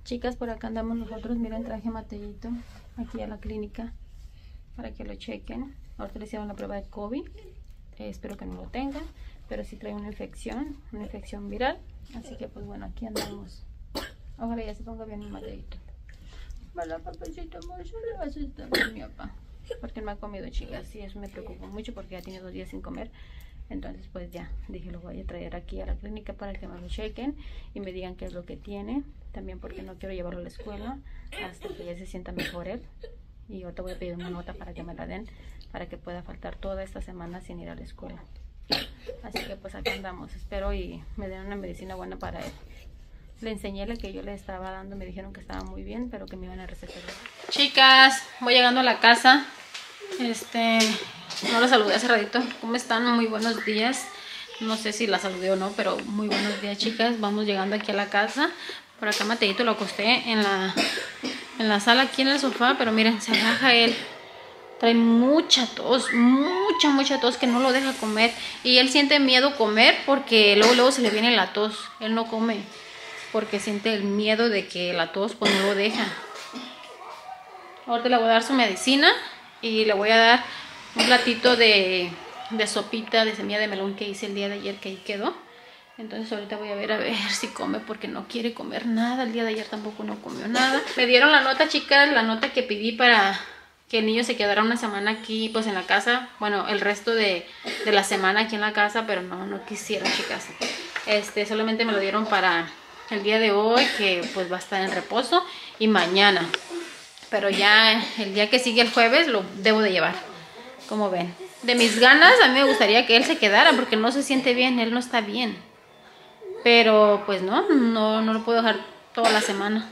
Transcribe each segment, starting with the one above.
Chicas, por acá andamos nosotros. Miren, traje a Mateito aquí a la clínica para que lo chequen. Ahorita le hicieron la prueba de COVID. Espero que no lo tengan, pero sí trae una infección viral. Así que pues bueno, aquí andamos. Ojalá ya se ponga bien mi Mateito. Hola, papacito, mucho le vas a estar bien, mi papá. Porque no ha comido, chicas, y eso me preocupa mucho porque ya tiene 2 días sin comer. Entonces pues ya dije, lo voy a traer aquí a la clínica para que me lo chequen y me digan qué es lo que tiene. También porque no quiero llevarlo a la escuela hasta que ya se sienta mejor él. Y ahorita voy a pedir una nota para que me la den, para que pueda faltar toda esta semana sin ir a la escuela. Así que pues acá andamos. Espero y me den una medicina buena para él. Le enseñé la que yo le estaba dando, me dijeron que estaba muy bien, pero que me iban a recetar. Chicas, voy llegando a la casa. No la saludé hace ratito. ¿Cómo están? Muy buenos días. No sé si la saludé o no, pero muy buenos días, chicas. Vamos llegando aquí a la casa. Por acá Mateito lo acosté en la sala, aquí en el sofá, pero miren, se raja él. Trae mucha tos, mucha tos que no lo deja comer. Y él siente miedo comer porque luego se le viene la tos. Él no come porque siente el miedo de que la tos pues no lo deja. Ahorita le voy a dar su medicina y le voy a dar un platito de sopita de semilla de melón que hice el día de ayer, que ahí quedó. Entonces ahorita voy a ver si come, porque no quiere comer nada. El día de ayer tampoco no comió nada. Me dieron la nota, chicas, la nota que pedí para que el niño se quedara una semana aquí pues en la casa. Bueno, el resto de la semana aquí en la casa, pero no quisieron, chicas. Solamente me lo dieron para el día de hoy, que pues va a estar en reposo, y mañana. Pero ya el día que sigue, el jueves, lo debo de llevar. Como ven. De mis ganas, a mí me gustaría que él se quedara porque no se siente bien, él no está bien. Pero pues no lo puedo dejar toda la semana.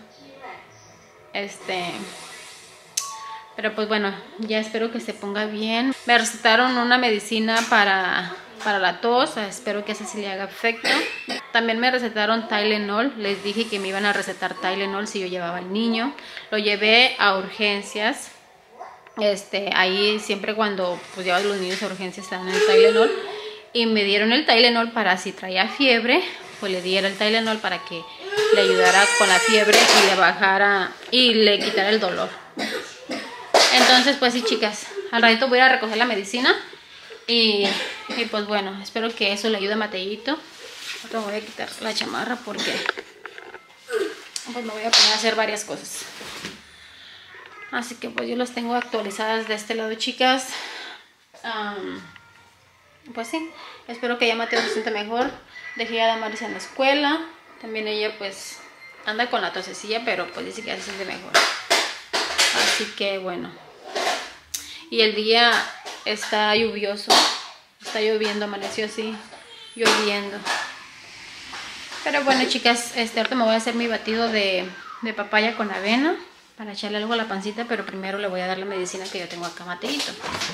Pero pues bueno, ya espero que se ponga bien. Me recetaron una medicina para la tos, espero que esa sí le haga efecto. También me recetaron Tylenol. Les dije que me iban a recetar Tylenol si yo llevaba al niño. Lo llevé a urgencias. Ahí siempre cuando pues llevas los niños a urgencias están en el Tylenol. Y me dieron el Tylenol para si traía fiebre, pues le diera el Tylenol para que le ayudara con la fiebre y le bajara y le quitara el dolor. Entonces pues sí, chicas, al ratito voy a ir a recoger la medicina y pues bueno, espero que eso le ayude a Mateito. Ahora voy a quitar la chamarra porque pues me voy a poner a hacer varias cosas. Así que pues yo las tengo actualizadas de este lado, chicas. Pues sí, espero que ya Mateo se sienta mejor. Dejé a Damaris en la escuela. También ella pues anda con la tosecilla, pero pues dice que ya se siente mejor. Así que bueno. Y el día está lluvioso. Está lloviendo, amaneció así, lloviendo. Pero bueno, chicas, ahorita me voy a hacer mi batido de papaya con avena para echarle algo a la pancita, pero primero le voy a dar la medicina que yo tengo acá, Mateito.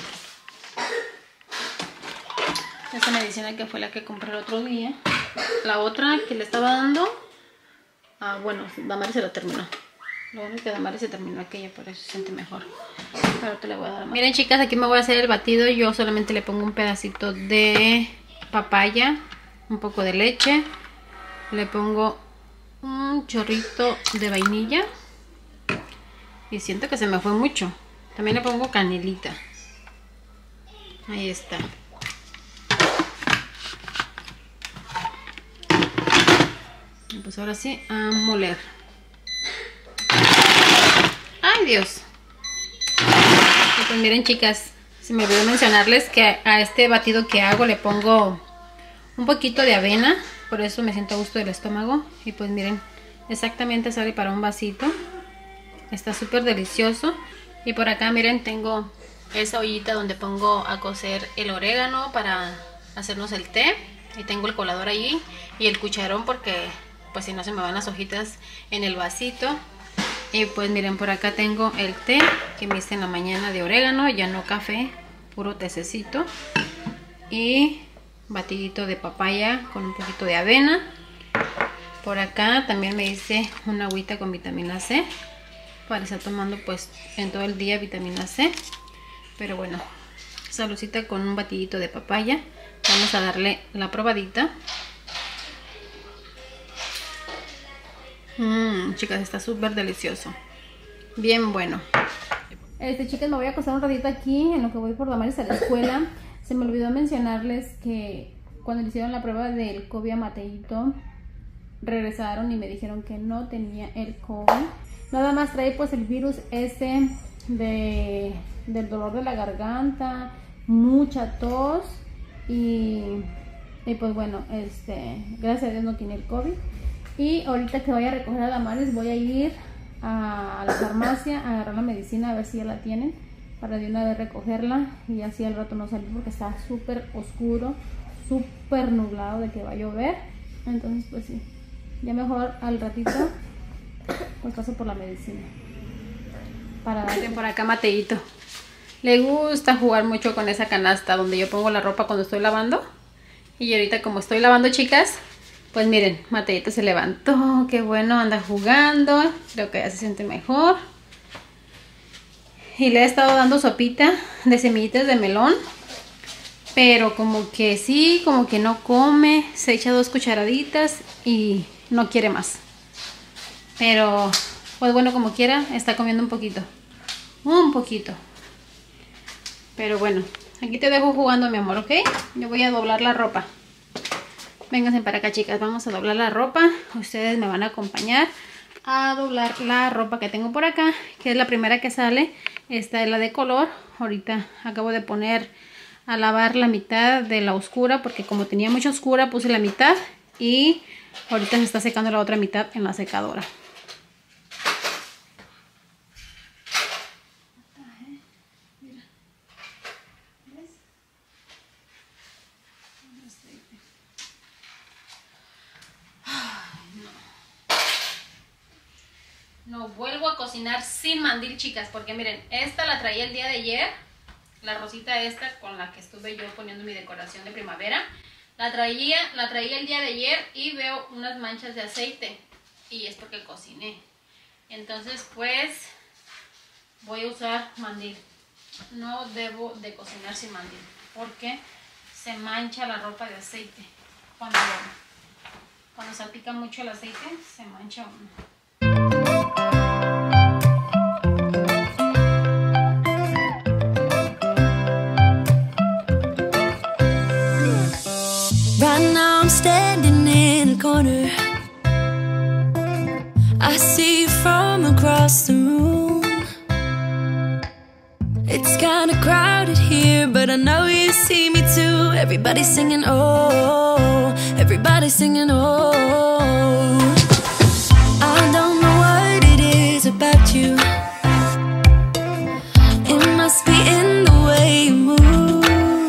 Esta medicina que fue la que compré el otro día. La otra que le estaba dando, bueno, Damaris se la terminó. Lo bueno es que Damaris se terminó aquella, por eso se siente mejor. Pero te le voy a dar más. Miren, chicas, aquí me voy a hacer el batido. Yo solamente le pongo un pedacito de papaya, un poco de leche, le pongo un chorrito de vainilla y siento que se me fue mucho. También le pongo canelita. Ahí está. Y pues ahora sí, a moler. ¡Ay, Dios! Y pues miren, chicas, se me olvidó mencionarles que a este batido que hago le pongo un poquito de avena. Por eso me siento a gusto del estómago. Y pues miren, exactamente sale para un vasito. Está súper delicioso. Y por acá miren, tengo esa ollita donde pongo a cocer el orégano para hacernos el té. Y tengo el colador allí y el cucharón porque pues si no se me van las hojitas en el vasito. Y pues miren, por acá tengo el té que me hice en la mañana de orégano, ya no café, puro tececito. Y batidito de papaya con un poquito de avena. Por acá también me hice una agüita con vitamina C para estar tomando pues en todo el día vitamina C. Pero bueno, saludcita con un batidito de papaya. Vamos a darle la probadita. Chicas, está súper delicioso. Bien bueno. Chicas, me voy a acostar un ratito aquí en lo que voy por Damaris a la escuela. Se me olvidó mencionarles que cuando le hicieron la prueba del COVID a Mateito, regresaron y me dijeron que no tenía el COVID. Nada más trae pues el virus del dolor de la garganta, mucha tos y pues bueno, gracias a Dios no tiene el COVID. Y ahorita que vaya a recoger a Damaris voy a ir a la farmacia a agarrar la medicina a ver si ya la tienen para de una vez recogerla y así al rato no salir porque está súper oscuro, súper nublado de que va a llover. Entonces pues sí, ya mejor al ratito pues paso por la medicina para darle. Por acá Mateito le gusta jugar mucho con esa canasta donde yo pongo la ropa cuando estoy lavando. Y ahorita como estoy lavando, chicas, pues miren, Mateito se levantó, qué bueno, anda jugando, creo que ya se siente mejor. Y le he estado dando sopita de semillitas de melón, pero como que sí, como que no come, se echa 2 cucharaditas y no quiere más. Pero pues bueno, como quiera, está comiendo un poquito. Pero bueno, aquí te dejo jugando, mi amor, ¿ok? Yo voy a doblar la ropa. Vénganse para acá, chicas, vamos a doblar la ropa. Ustedes me van a acompañar a doblar la ropa que tengo por acá, que es la primera que sale. Esta es la de color. Ahorita acabo de poner a lavar la mitad de la oscura, porque como tenía mucha oscura puse la mitad y ahorita se está secando la otra mitad en la secadora. No vuelvo a cocinar sin mandil, chicas, porque miren, esta la traía el día de ayer, la rosita esta con la que estuve yo poniendo mi decoración de primavera, la traía el día de ayer y veo unas manchas de aceite y es porque cociné. Entonces pues voy a usar mandil. No debo de cocinar sin mandil porque se mancha la ropa de aceite. Cuando salpica mucho el aceite se mancha uno. Right now I'm standing in the corner. I see you from across the room. It's kinda crowded here, but I know you see me too. Everybody's singing, oh, everybody's singing, oh. I don't know what it is about you. It must be in the way you move.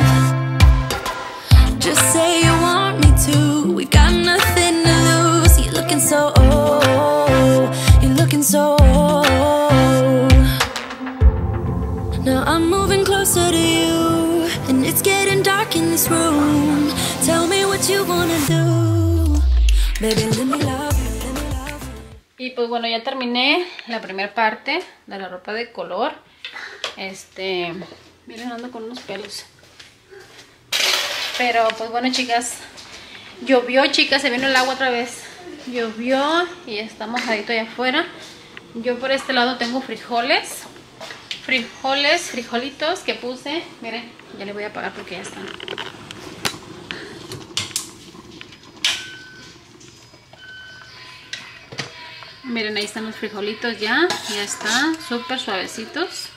Just say you want me to. We got nothing to lose. You're looking so old. You're looking so old. Now I'm moving closer to you, and it's getting dark in this room. Tell me what you wanna do. Baby, let me love you, let me love you. Y pues bueno, ya terminé la primera parte de la ropa de color. Miren, ando con unos pelos. Pero pues bueno, chicas, llovió, chicas, se vino el agua otra vez. Llovió y está mojadito allá afuera. Yo por este lado tengo frijolitos que puse. Miren, ya le voy a apagar porque ya están. Miren, ahí están los frijolitos ya están súper suavecitos.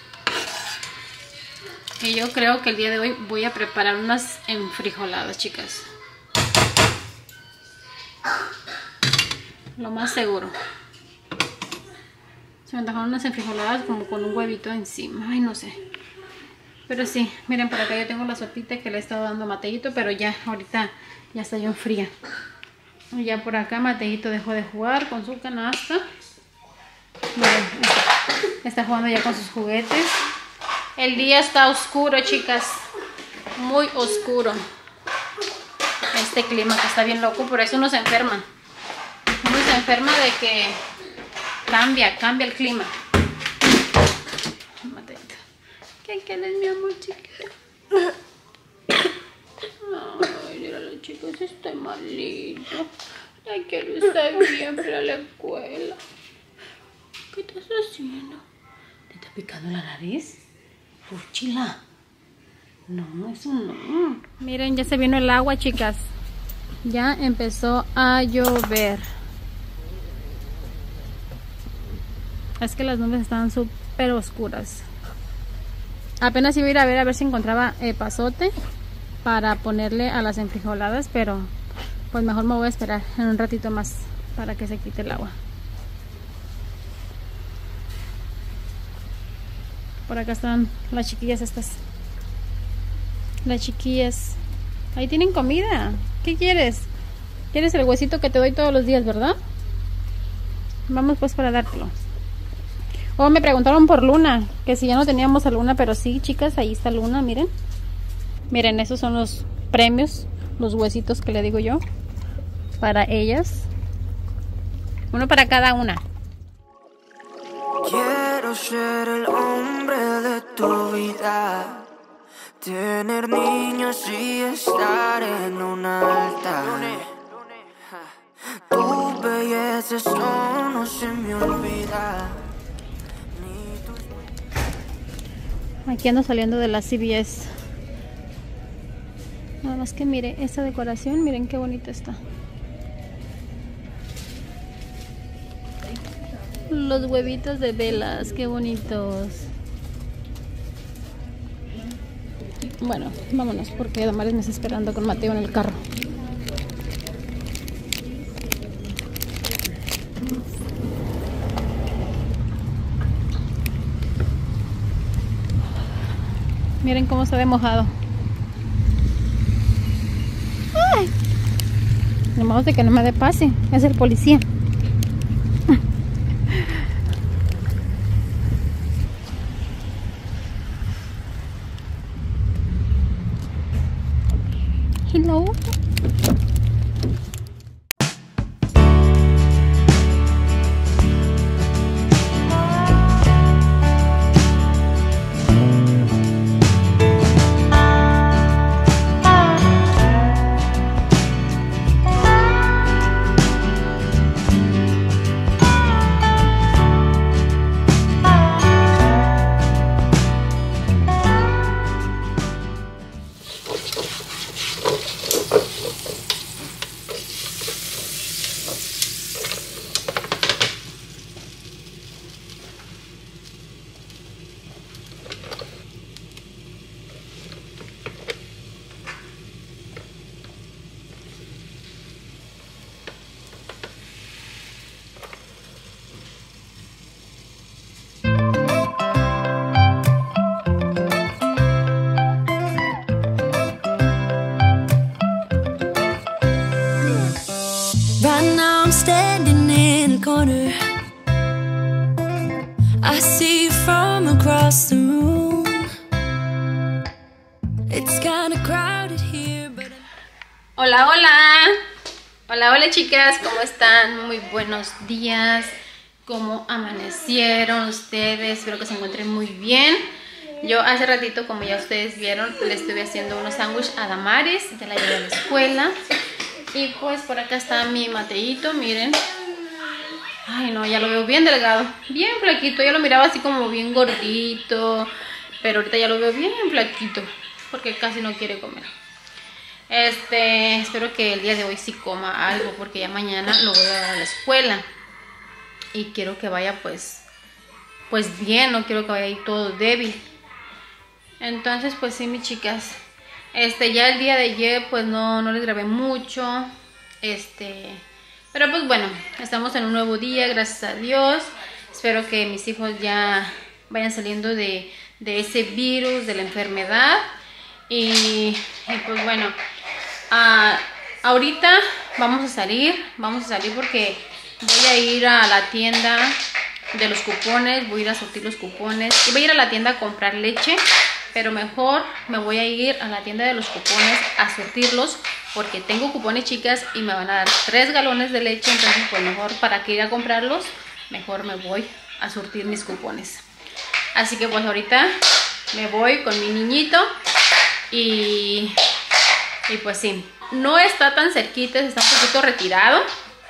Y yo creo que el día de hoy voy a preparar unas enfrijoladas, chicas. Lo más seguro. Se me antojaron unas enfrijoladas como con un huevito encima. Ay, no sé. Pero sí, miren, por acá yo tengo la sopita que le he estado dando a Mateito, pero ya, ahorita ya está yo fría. Y ya por acá Mateito dejó de jugar con su canasta. Miren, está jugando ya con sus juguetes. El día está oscuro, chicas. Muy oscuro. Este clima que está bien loco, por eso uno se enferma. Uno se enferma de que cambia el clima. Mateito, ¿qué quieres, mi amor chiquita? Ay, mira, chicos, estoy malito. Ya quiero estar bien para la escuela. ¿Qué estás haciendo? ¿Te está picando la nariz? Fúchila. No, eso no. Miren, ya se vino el agua, chicas. Ya empezó a llover. Es que las nubes están súper oscuras. Apenas iba a ir a ver si encontraba pasote para ponerle a las enfrijoladas, pero pues mejor me voy a esperar en un ratito más para que se quite el agua. Por acá están las chiquillas estas. Las chiquillas. Ahí tienen comida. ¿Qué quieres? ¿Quieres el huesito que te doy todos los días, verdad? Vamos pues para dártelo. Oh, me preguntaron por Luna, que si ya no teníamos a Luna, pero sí, chicas, ahí está Luna, miren. Miren, esos son los premios, los huesitos que le digo yo, para ellas. Uno para cada una. Quiero ser el hombre de tu vida, tener niños y estar en un altar. Tu belleza, eso no se me olvida. Aquí ando saliendo de la CVS. Nada más que mire esta decoración, miren qué bonita está. Los huevitos de velas, qué bonitos. Bueno, vámonos porque Damaris me está esperando con Mateo en el carro. Miren cómo se ve mojado. ¡Ay! Ni modo de que no me dé pase. Es el policía. Hello. Right now I'm standing in a corner. I see you from across the room. It's kind of crowded here, but Hola, hola. Hola, hola chicas, ¿cómo están? Muy buenos días. ¿Cómo amanecieron ustedes? Espero que se encuentren muy bien. Yo hace ratito, como ya ustedes vieron, le estuve haciendo unos sándwiches a Damaris. Ya la llevé a la escuela. Y pues por acá está mi Mateito, miren. Ay no, ya lo veo bien delgado, bien flaquito. Ya lo miraba así como bien gordito, pero ahorita ya lo veo bien flaquito, porque casi no quiere comer. Espero que el día de hoy sí coma algo, porque ya mañana lo voy a dar a la escuela. Y quiero que vaya pues bien, no quiero que vaya ahí todo débil. Entonces pues sí, mis chicas. Ya el día de ayer pues no les grabé mucho. Pero pues bueno, estamos en un nuevo día, gracias a Dios. Espero que mis hijos ya vayan saliendo de ese virus, de la enfermedad. Y pues bueno, ahorita vamos a salir porque voy a ir a la tienda de los cupones, voy a ir a surtir los cupones. Y voy a ir a la tienda a comprar leche, pero mejor me voy a ir a la tienda de los cupones a surtirlos, porque tengo cupones, chicas, y me van a dar 3 galones de leche. Entonces pues mejor, para que ir a comprarlos, mejor me voy a surtir mis cupones. Así que pues ahorita me voy con mi niñito y pues sí, no está tan cerquita, está un poquito retirado,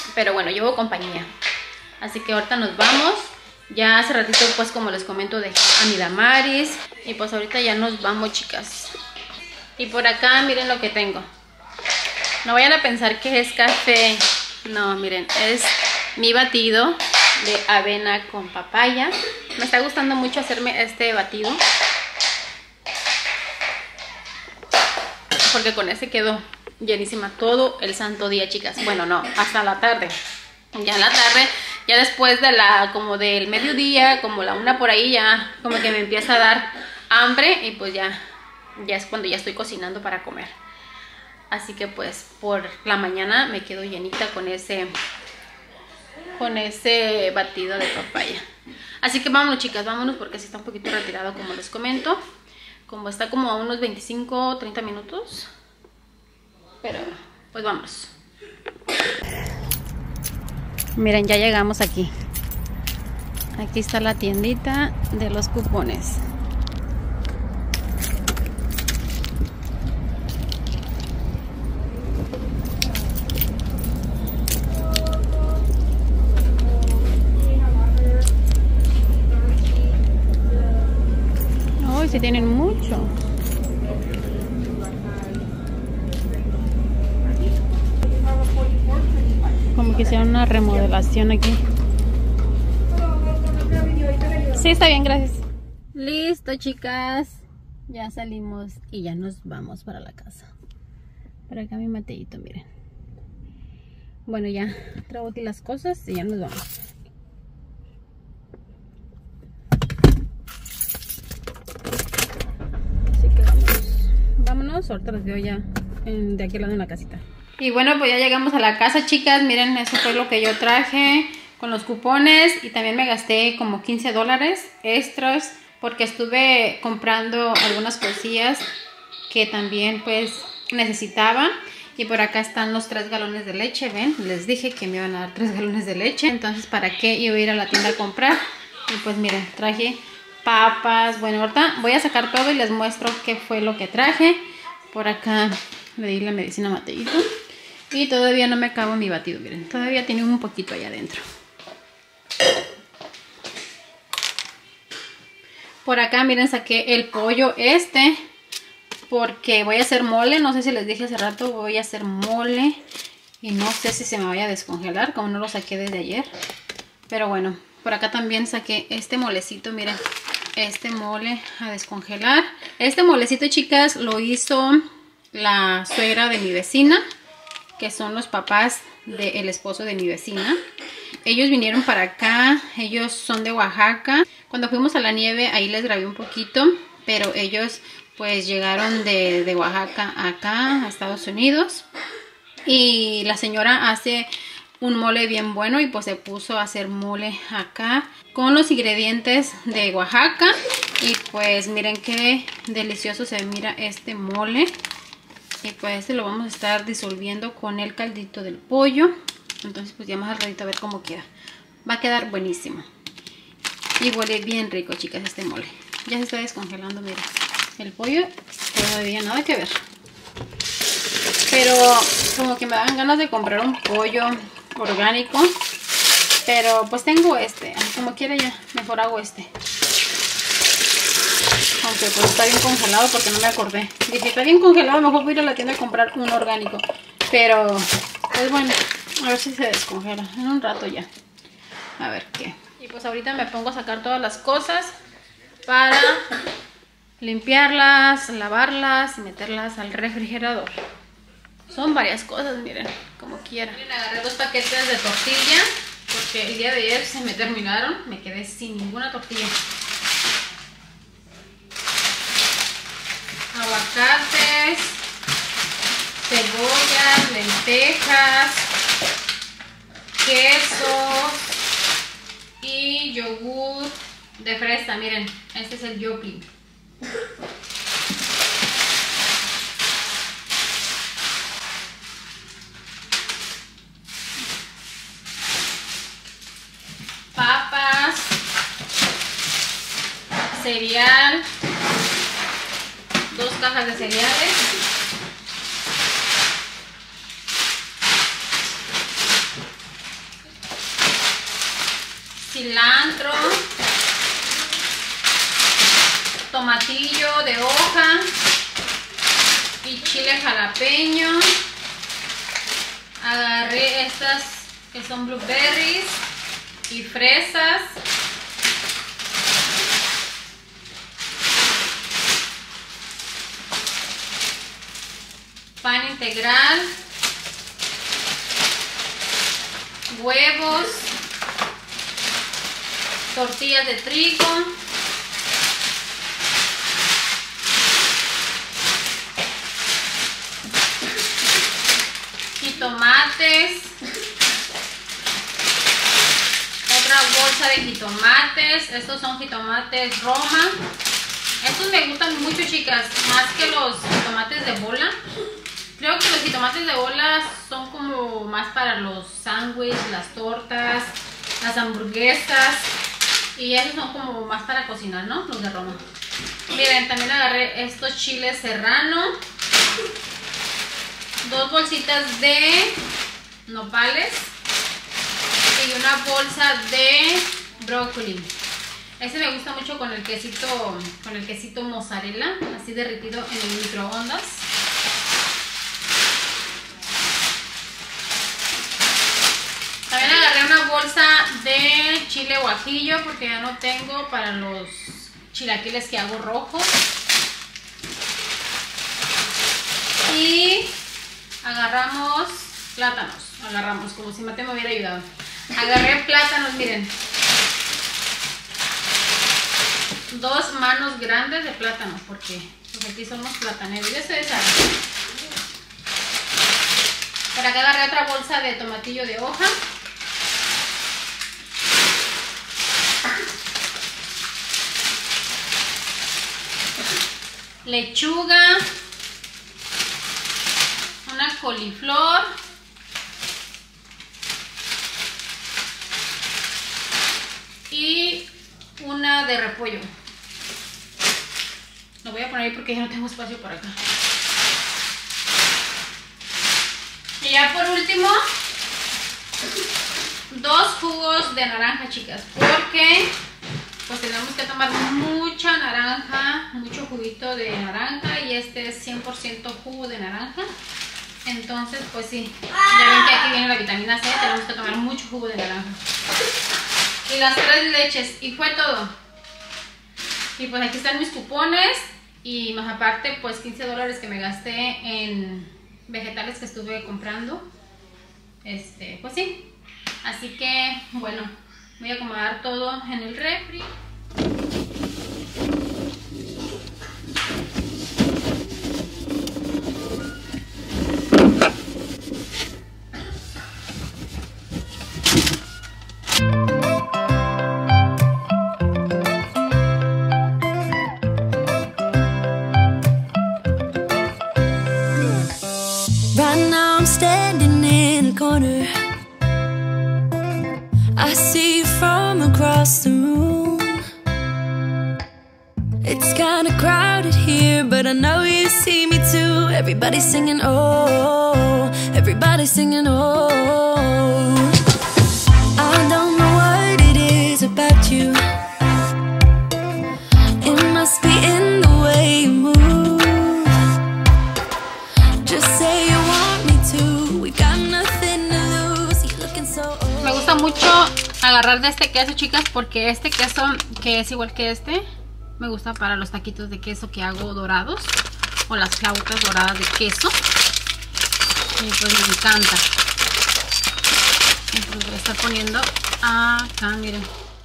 pero bueno, llevo compañía. Así que ahorita nos vamos. Ya hace ratito, pues como les comento, dejé a mi Damaris. Y pues ahorita ya nos vamos, chicas. Y por acá miren lo que tengo. No vayan a pensar que es café. No, miren, es mi batido de avena con papaya. Me está gustando mucho hacerme este batido, porque con ese quedo llenísima todo el santo día, chicas. Bueno, no, hasta la tarde. Ya en la tarde, ya después de como del mediodía, como la 1 por ahí, ya como que me empieza a dar hambre. Y pues ya es cuando ya estoy cocinando para comer. Así que pues por la mañana me quedo llenita con ese batido de papaya. Así que vámonos, chicas, vámonos, porque sí está un poquito retirado, como les comento. Como está como a unos 25, 30 minutos. Pero pues vámonos. Miren, ya llegamos aquí. Aquí está la tiendita de los cupones. Hoy sí tienen mucho. Como que hicieron una remodelación aquí. Sí, está bien, gracias. Listo, chicas. Ya salimos y ya nos vamos para la casa. Por acá mi Mateito, miren. Bueno, ya traigo aquí las cosas y ya nos vamos. Así que vámonos. Ahorita los veo ya de aquel lado en la casita. Y bueno, pues ya llegamos a la casa, chicas. Miren, eso fue lo que yo traje con los cupones. Y también me gasté como $15 extras, porque estuve comprando algunas cosillas que también pues necesitaba. Y por acá están los 3 galones de leche, ¿ven? Les dije que me iban a dar 3 galones de leche. Entonces, ¿para qué iba a ir a la tienda a comprar? Y pues miren, traje papas. Bueno, ahorita voy a sacar todo y les muestro qué fue lo que traje. Por acá le di la medicina a Mateito. Y todavía no me acabo mi batido, miren. Todavía tiene un poquito allá adentro. Por acá, miren, saqué el pollo porque voy a hacer mole. No sé si les dije hace rato, voy a hacer mole. Y no sé si se me vaya a descongelar, como no lo saqué desde ayer. Pero bueno, por acá también saqué este molecito, miren. Este mole a descongelar. Este molecito, chicas, lo hizo la suegra de mi vecina, que son los papás del esposo de mi vecina. Ellos vinieron para acá, ellos son de Oaxaca. Cuando fuimos a la nieve, ahí les grabé un poquito, pero ellos pues llegaron de Oaxaca acá, a Estados Unidos. Y la señora hace un mole bien bueno y pues se puso a hacer mole acá con los ingredientes de Oaxaca. Y pues miren qué delicioso se mira este mole. Y pues este lo vamos a estar disolviendo con el caldito del pollo. Entonces pues ya más al ratito a ver cómo queda. Va a quedar buenísimo. Y huele bien rico, chicas, este mole. Ya se está descongelando, miren. El pollo todavía nada que ver. Pero como que me dan ganas de comprar un pollo orgánico. Pero pues tengo este. Como quiera ya, mejor hago este. Aunque pues está bien congelado porque no me acordé. Dije, está bien congelado, mejor voy a ir a la tienda a comprar un orgánico. Pero pues bueno, a ver si se descongela en un rato ya. A ver qué. Y pues ahorita me pongo a sacar todas las cosas para limpiarlas, lavarlas y meterlas al refrigerador. Son varias cosas, miren, como quieran. Miren, agarré 2 paquetes de tortilla porque el día de ayer se me terminaron. Me quedé sin ninguna tortilla. Aguacates, cebollas, lentejas, queso y yogur de fresa. Miren, este es el Yoplait. Papas, cereal, 2 cajas de cereales, cilantro, tomatillo de hoja y chile jalapeño. Agarré estas que son blueberries y fresas. Pan integral, huevos, tortillas de trigo, jitomates, otra bolsa de jitomates. Estos son jitomates Roma. Estos me gustan mucho, chicas, más que los jitomates de bola. Creo que los jitomates de bola son como más para los sándwiches, las tortas, las hamburguesas. Y esos son como más para cocinar, ¿no? Los de Roma. Miren, también agarré estos chiles serrano. 2 bolsitas de nopales. Y una bolsa de brócoli. Este me gusta mucho con el quesito mozzarella, así derretido en el microondas. También agarré una bolsa de chile guajillo porque ya no tengo para los chilaquiles que hago rojos. Y agarramos plátanos. Agarramos, como si Mateo me hubiera ayudado. Agarré plátanos, miren. 2 manos grandes de plátano, porque pues aquí somos plataneros. Yo estoy esa. Por acá agarré otra bolsa de tomatillo de hoja. Lechuga. Una coliflor. Y una de repollo. Lo voy a poner ahí porque ya no tengo espacio por acá. Y ya por último, 2 jugos de naranja, chicas, porque pues tenemos que tomar mucha naranja, mucho juguito de naranja, y este es 100% jugo de naranja. Entonces pues sí, ya ven que aquí viene la vitamina C, tenemos que tomar mucho jugo de naranja. Y las 3 leches, y fue todo. Y pues aquí están mis cupones, y más aparte pues $15 que me gasté en vegetales que estuve comprando. Pues sí. Así que bueno, voy a acomodar todo en el refri. Right now I'm standing in a corner. I see you from across the room. It's kinda crowded here, but I know you see me too. Everybody's singing oh, everybody's singing oh. I don't know what it is about you. It must be in the way you move. Just say you want me to. We got nothing to lose. You're looking so old. Me gusta mucho agarrar de este queso, chicas, porque este queso, que es igual que este, me gusta para los taquitos de queso que hago dorados, o las flautas doradas de queso. Y pues me encanta. Entonces voy a estar poniendo acá, miren.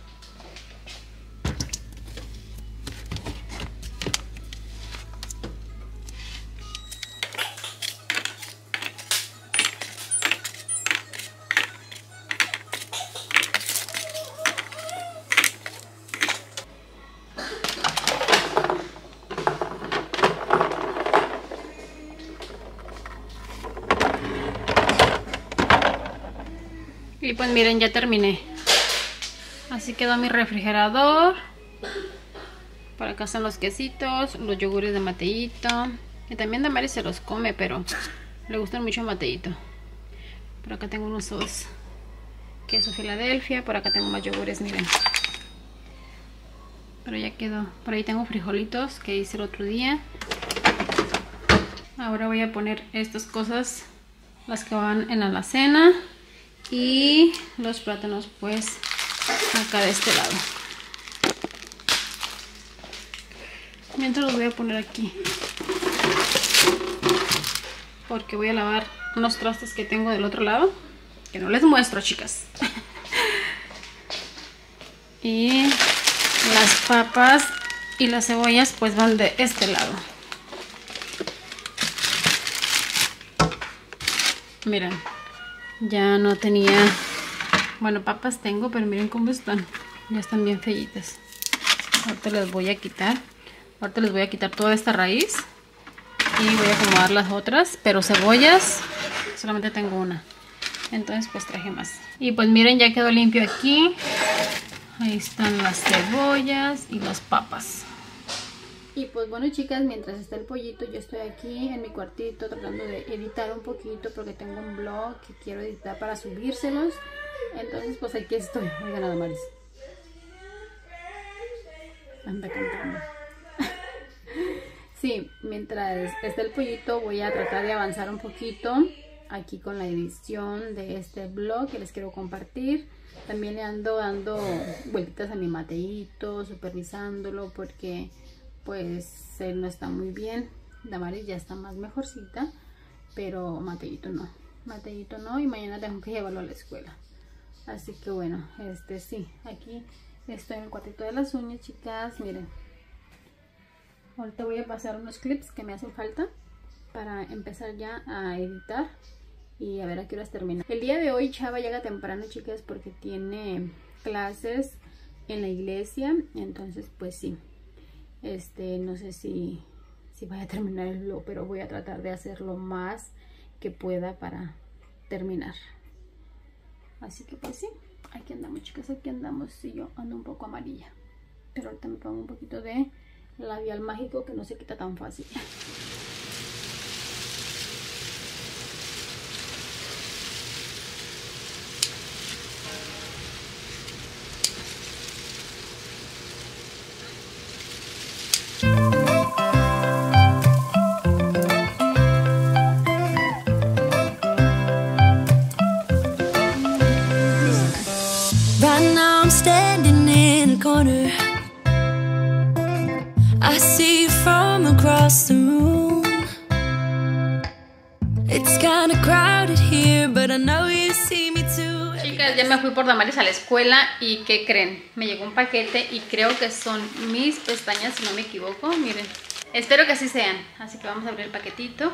Y pues miren, ya terminé. Así quedó mi refrigerador. Por acá están los quesitos, los yogures de Mateito. Que también Damari se los come, pero le gustan mucho a Mateito. Por acá tengo unos sos queso Filadelfia. Por acá tengo más yogures, miren. Pero ya quedó. Por ahí tengo frijolitos que hice el otro día. Ahora voy a poner estas cosas, las que van en la alacena. Y los plátanos pues acá de este lado. Mientras los voy a poner aquí, porque voy a lavar unos trastes que tengo del otro lado, que no les muestro, chicas. Y las papas y las cebollas pues van de este lado. Miren, ya no tenía, bueno, papas tengo, pero miren cómo están. Ya están bien feitas. Ahorita les voy a quitar. Ahorita les voy a quitar toda esta raíz y voy a acomodar las otras, pero cebollas solamente tengo una. Entonces pues traje más. Y pues miren, ya quedó limpio aquí. Ahí están las cebollas y las papas. Y pues bueno, chicas, mientras está el pollito, yo estoy aquí en mi cuartito tratando de editar un poquito, porque tengo un blog que quiero editar para subírselos. Entonces pues aquí estoy. Oigan a Damaris, anda cantando. Sí, mientras está el pollito voy a tratar de avanzar un poquito aquí con la edición de este blog que les quiero compartir. También le ando dando vueltitas a mi Mateito, supervisándolo, porque pues él no está muy bien. Damaris ya está más mejorcita, pero Mateito no. Mateito no, y mañana tengo que llevarlo a la escuela. Así que bueno, sí, aquí estoy en el cuartito de las uñas, chicas, miren. Ahorita voy a pasar unos clips que me hacen falta para empezar ya a editar y a ver a qué horas termina. El día de hoy Chava llega temprano, chicas, porque tiene clases en la iglesia. Entonces pues sí, no sé si vaya a terminar el vlog, pero voy a tratar de hacer lo más que pueda para terminar. Así que pues sí, aquí andamos, chicas, aquí andamos. Y yo ando un poco amarilla, pero ahorita me pongo un poquito de labial mágico que no se quita tan fácil. Right now I'm standing in a corner. I see you from across the room. It's kinda crowded here, but I know you see me too. Chicas, ya me fui por Damaris a la escuela y ¿qué creen? Me llegó un paquete y creo que son mis pestañas, si no me equivoco. Miren, espero que así sean. Así que vamos a abrir el paquetito.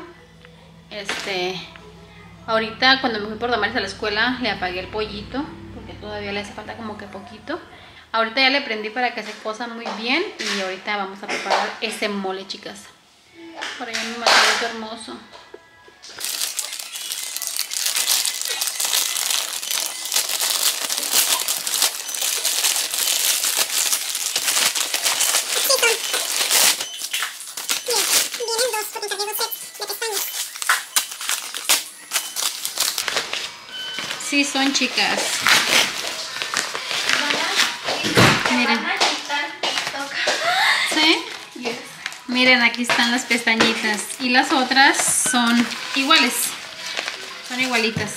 Ahorita cuando me fui por Damaris a la escuela le apagué el pollito, porque todavía le hace falta como que poquito. Ahorita ya le prendí para que se cosa muy bien y ahorita vamos a preparar ese mole, chicas. Por allá mi matadito hermoso. Sí son, chicas. Miren. ¿Sí? Yes. Miren, aquí están las pestañitas. Y las otras son iguales. Son igualitas.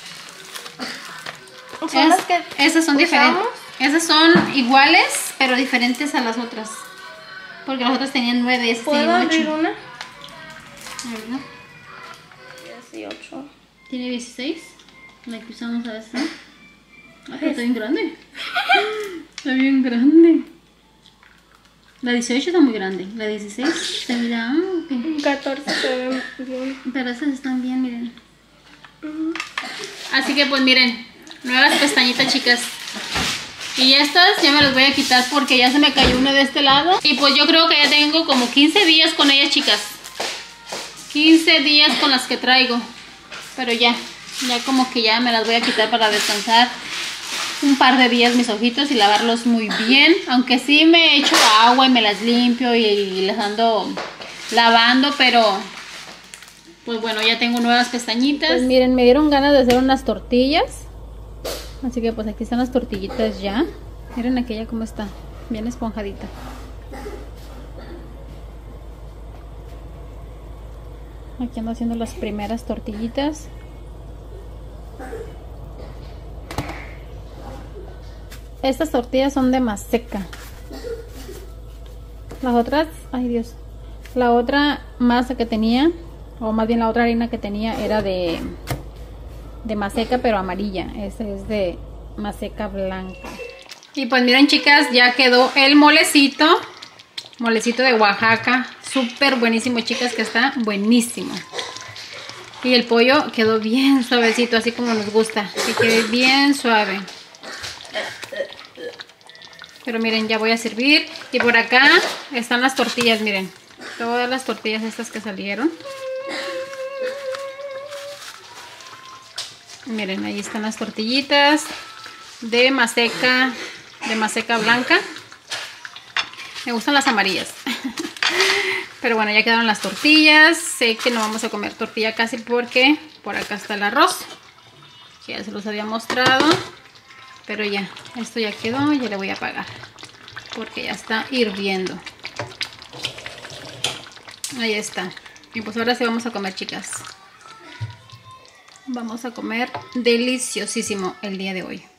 ¿Son las que esas son diferentes. Esas son iguales, pero diferentes a las otras. Porque las otras tenían 9 y esas ¿Puedo tenían 8. abrir una? A ver, ¿no? 18. Tiene 16. La que usamos a esta. Ay, está bien grande. Está bien grande. La 18 está muy grande. La 16 está bien. 14 se ve bien. Pero esas están bien, miren. Así que pues miren, nuevas pestañitas, chicas. Y estas ya me las voy a quitar porque ya se me cayó una de este lado. Y pues yo creo que ya tengo como 15 días con ellas, chicas. 15 días con las que traigo. Pero ya como que ya me las voy a quitar para descansar un par de días mis ojitos y lavarlos muy bien. Aunque sí me echo agua y me las limpio y las ando lavando, pero pues bueno, ya tengo nuevas pestañitas. Pues miren, me dieron ganas de hacer unas tortillas Así que pues aquí están las tortillitas ya. Miren aquella cómo está, bien esponjadita. Aquí ando haciendo las primeras tortillitas. Estas tortillas son de maseca. Las otras, ay Dios, la otra masa que tenía, o más bien la otra harina que tenía era de maseca pero amarilla. Esta es de maseca blanca. Y pues miren chicas, ya quedó el molecito de Oaxaca. Súper buenísimo chicas, que está buenísimo. Y el pollo quedó bien suavecito, así como nos gusta, que quede bien suave. Pero miren, ya voy a servir. Y por acá están las tortillas, miren. Todas las tortillas estas que salieron. Miren, ahí están las tortillitas de maseca blanca. Me gustan las amarillas. Pero bueno, ya quedaron las tortillas. Sé que no vamos a comer tortilla casi porque por acá está el arroz, que ya se los había mostrado. Pero ya, esto ya quedó, ya le voy a apagar porque ya está hirviendo. Ahí está. Y pues ahora sí vamos a comer, chicas. Vamos a comer deliciosísimo el día de hoy.